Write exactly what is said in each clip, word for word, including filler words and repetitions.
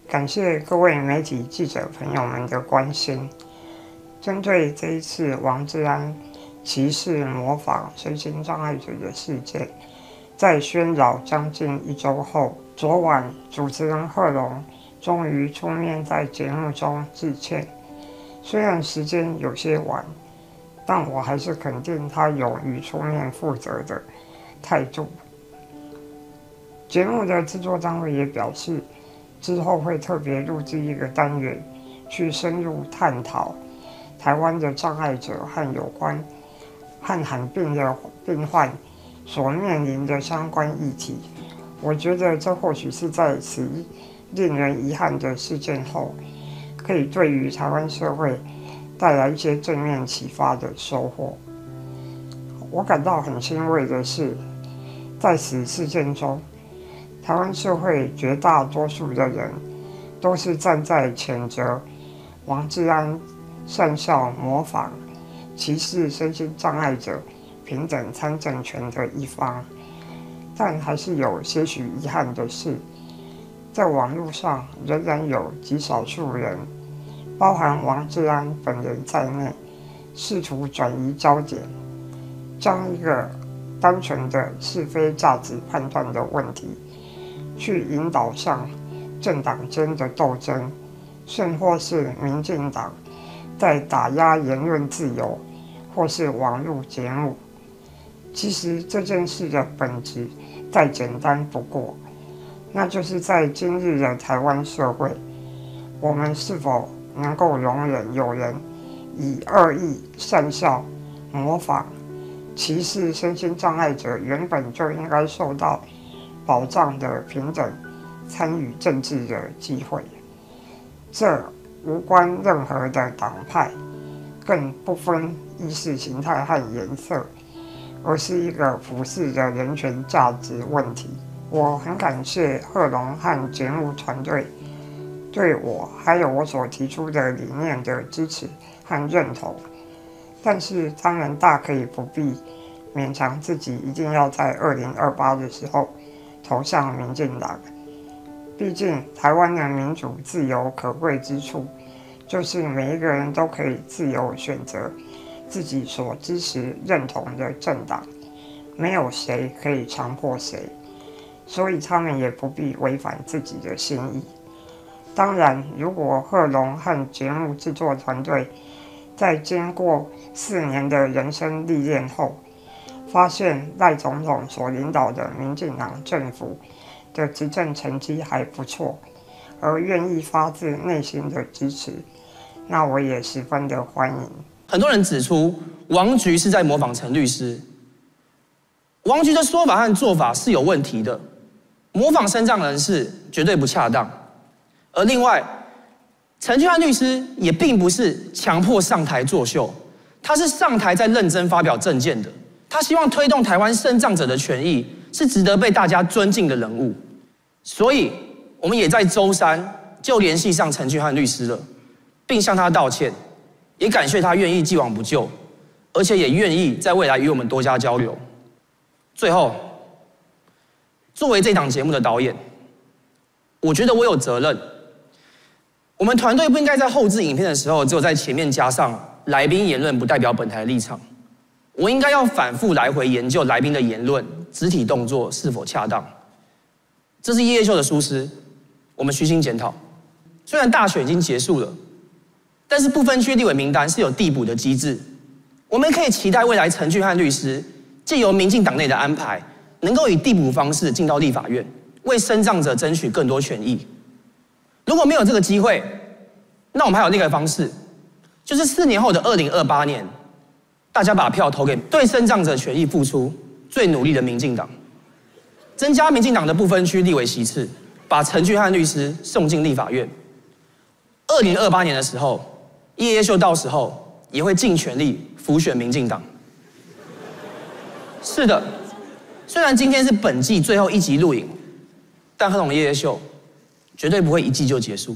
感谢各位媒体记者朋友们的关心。针对这一次王志安歧视模仿身心障碍者的事件，在喧扰将近一周后，昨晚主持人贺龙终于出面在节目中致歉。虽然时间有些晚，但我还是肯定他勇于出面负责的态度。节目的制作单位也表示，之后会特别录制一个单元，去深入探讨台湾的障碍者和有关罕罕病的病患所面临的相关议题。我觉得这或许是在此令人遗憾的事件后，可以对于台湾社会带来一些正面启发的收获。我感到很欣慰的是，在此事件中，台湾社会绝大多数的人都是站在谴责王志安善笑模仿歧视身心障碍者平等参政权的一方。但还是有些许遗憾的是，在网络上仍然有极少数人，包含王志安本人在内，试图转移焦点，将一个单纯的是非价值判断的问题去引导向政党间的斗争，甚或是民进党在打压言论自由，或是网络节目。其实这件事的本质再简单不过，那就是在今日的台湾社会，我们是否能够容忍有人以恶意善笑、模仿、歧视身心障碍者原本就应该受到保障的平等参与政治的机会？这无关任何的党派，更不分意识形态和颜色，而是一个普世的人权价值问题。我很感谢贺龙和节目团队对我还有我所提出的理念的支持和认同，但是当然大可以不必勉强自己一定要在二零二八的时候投向民进党。毕竟台湾的民主自由可贵之处，就是每一个人都可以自由选择自己所支持认同的政党，没有谁可以强迫谁，所以他们也不必违反自己的心意。当然，如果贺龙和节目制作团队在经过四年的人生历练后，发现赖总统所领导的民进党政府的执政成绩还不错，而愿意发自内心的支持，那我也十分的欢迎。 很多人指出王局是在模仿陈律师，王局的说法和做法是有问题的，模仿身障人士绝对不恰当。而另外，陈俊翰律师也并不是强迫上台作秀，他是上台在认真发表政见的。他希望推动台湾身障者的权益，是值得被大家尊敬的人物。所以，我们也在周三就联系上陈俊翰律师了，并向他道歉，也感谢他愿意既往不咎，而且也愿意在未来与我们多加交流。最后，作为这档节目的导演，我觉得我有责任。我们团队不应该在后制影片的时候，只有在前面加上来宾言论不代表本台立场。我应该要反复来回研究来宾的言论、肢体动作是否恰当。这是叶叶秀的疏失，我们虚心检讨。虽然大选已经结束了，但是不分区立委名单是有递补的机制，我们可以期待未来陈俊翰律师借由民进党内的安排，能够以递补方式进到立法院，为身障者争取更多权益。如果没有这个机会，那我们还有另一个方式，就是四年后的二零二八年，大家把票投给对身障者权益付出最努力的民进党，增加民进党的不分区立委席次，把陈俊翰律师送进立法院。二零二八年的时候，叶叶秀到时候也会尽全力辅选民进党。是的，虽然今天是本季最后一集录影，但贺龙叶叶秀绝对不会一季就结束。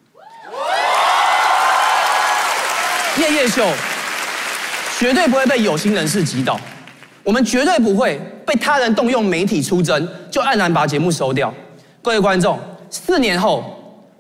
叶叶秀绝对不会被有心人士击倒，我们绝对不会被他人动用媒体出征就黯然把节目收掉。各位观众，四年后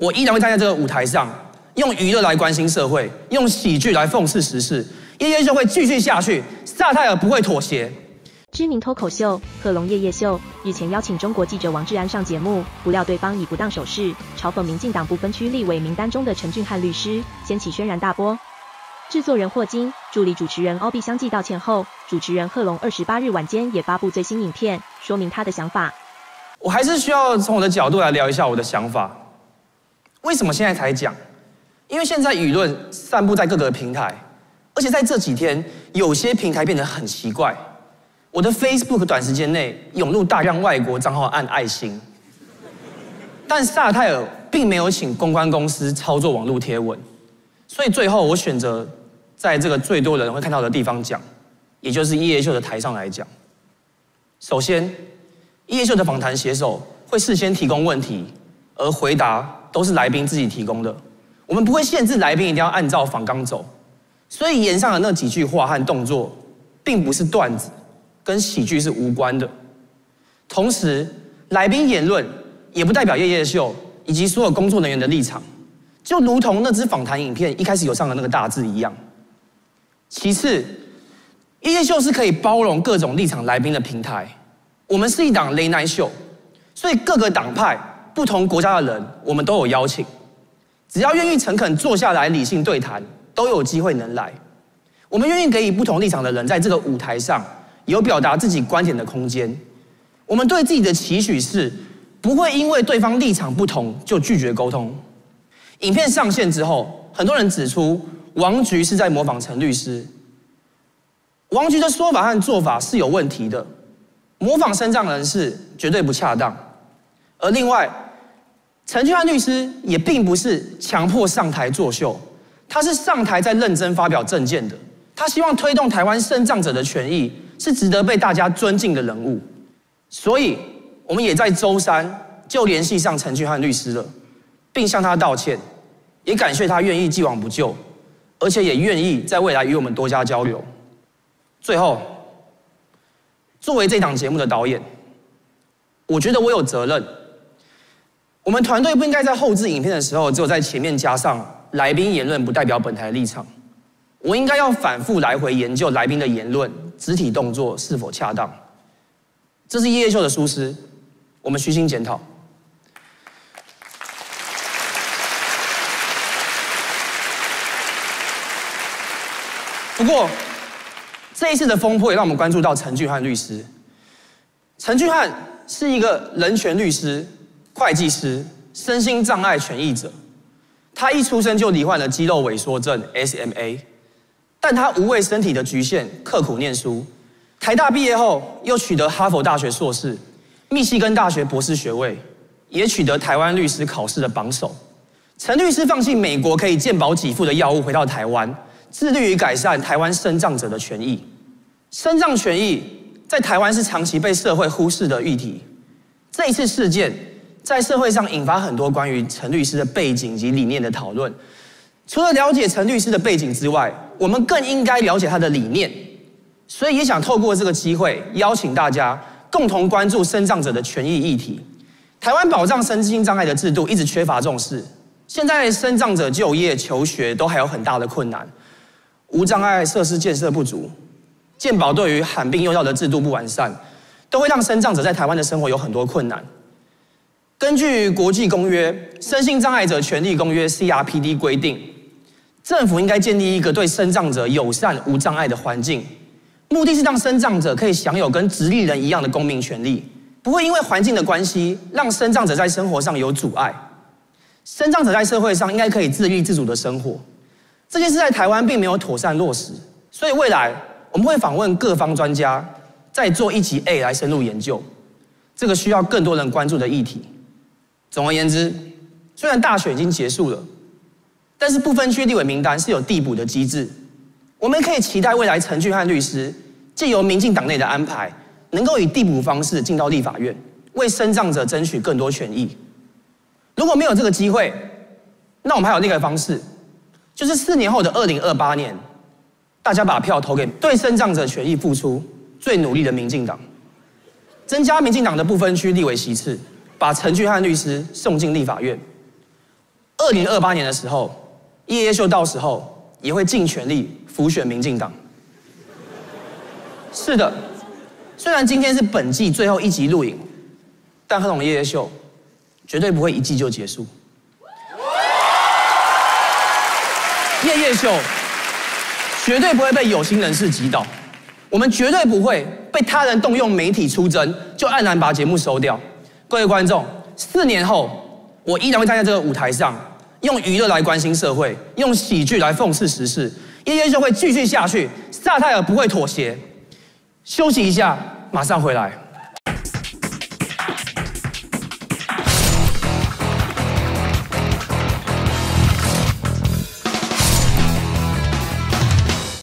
我依然会站在这个舞台上，用娱乐来关心社会，用喜剧来讽刺时事。夜夜秀会继续下去，萨泰尔不会妥协。 知名脱口秀《贺龙夜夜秀》日前邀请中国记者王志安上节目，不料对方以不当手势嘲讽民进党不分区立委名单中的陈俊翰律师，掀起轩然大波。制作人霍金、助理主持人欧碧相继道歉后，主持人贺龙二十八日晚间也发布最新影片，说明他的想法。 我还是需要从我的角度来聊一下我的想法。为什么现在才讲？因为现在舆论散布在各个平台，而且在这几天，有些平台变得很奇怪。我的 Facebook 短时间内涌入大量外国账号按爱心，但萨泰尔并没有请公关公司操作网络贴文，所以最后我选择在这个最多人会看到的地方讲，也就是夜夜秀的台上来讲。首先，夜夜秀的访谈写手会事先提供问题，而回答都是来宾自己提供的，我们不会限制来宾一定要按照访纲走，所以言上的那几句话和动作，并不是段子。跟喜剧是无关的。同时，来宾言论也不代表夜夜秀以及所有工作人员的立场，就如同那支访谈影片一开始有上的那个大字一样。其次，夜夜秀是可以包容各种立场来宾的平台。我们是一档 late night show， 所以各个党派、不同国家的人，我们都有邀请。只要愿意诚恳坐下来理性对谈，都有机会能来。我们愿意给予不同立场的人在这个舞台上有表达自己观点的空间。我们对自己的期许是，不会因为对方立场不同就拒绝沟通。影片上线之后，很多人指出王菊是在模仿陈律师。王菊的说法和做法是有问题的，模仿身障人士绝对不恰当。而另外，陈俊翰律师也并不是强迫上台作秀，他是上台在认真发表政见的。他希望推动台湾身障者的权益，是值得被大家尊敬的人物。所以，我们也在周三就联系上陈俊翰律师了，并向他道歉，也感谢他愿意既往不咎，而且也愿意在未来与我们多加交流。最后，作为这档节目的导演，我觉得我有责任。我们团队不应该在后制影片的时候，只有在前面加上来宾言论不代表本台立场。我应该要反复来回研究来宾的言论、肢体动作是否恰当。这是夜夜秀的疏失，我们虚心检讨。不过，这一次的风波也让我们关注到陈俊翰律师。陈俊翰是一个人权律师、会计师、身心障碍权益者。他一出生就罹患了肌肉萎缩症 S M A。但他无畏身体的局限，刻苦念书。台大毕业后，又取得哈佛大学硕士、密西根大学博士学位，也取得台湾律师考试的榜首。陈律师放弃美国可以健保给付的药物，回到台湾，致力于改善台湾身障者的权益。身障权益在台湾是长期被社会忽视的议题。这一次事件在社会上引发很多关于陈律师的背景及理念的讨论。除了了解陈律师的背景之外，我们更应该了解他的理念。所以也想透过这个机会，邀请大家共同关注身障者的权益议题。台湾保障身心障碍的制度一直缺乏重视，现在身障者就业、求学都还有很大的困难，无障碍设施建设不足，健保对于罕病用药的制度不完善，都会让身障者在台湾的生活有很多困难。根据国际公约《身心障碍者权利公约》C R P D 规定，政府应该建立一个对身障者友善、无障碍的环境，目的是让身障者可以享有跟直立人一样的公民权利，不会因为环境的关系让身障者在生活上有阻碍。身障者在社会上应该可以自立自主的生活，这件事在台湾并没有妥善落实，所以未来我们会访问各方专家，再做一集 A 来深入研究这个需要更多人关注的议题。总而言之，虽然大选已经结束了，但是不分区立委名单是有递补的机制，我们可以期待未来陈俊翰律师藉由民进党内的安排，能够以递补方式进到立法院，为身障者争取更多权益。如果没有这个机会，那我们还有另一个方式，就是四年后的二零二八年，大家把票投给对身障者权益付出最努力的民进党，增加民进党的不分区立委席次，把陈俊翰律师送进立法院。 零二八年的时候，夜夜秀到时候也会尽全力辅选民进党。是的，虽然今天是本季最后一集录影，但贺龙夜夜秀绝对不会一季就结束。夜夜秀绝对不会被有心人士击倒，我们绝对不会被他人动用媒体出征就黯然把节目收掉。各位观众，四年后我依然会站在这个舞台上，用娱乐来关心社会，用喜剧来讽刺时事。夜夜秀会继续下去，萨泰尔不会妥协。休息一下，马上回来。